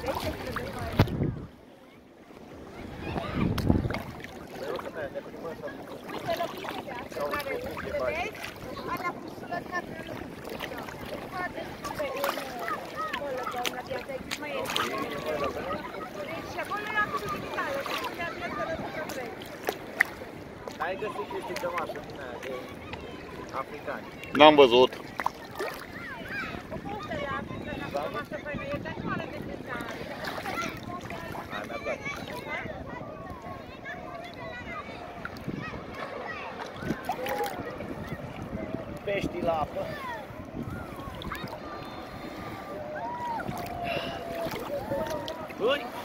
Ai găsit chestii de masă din aia de africani? N-am văzut. Pești la apă. Ui!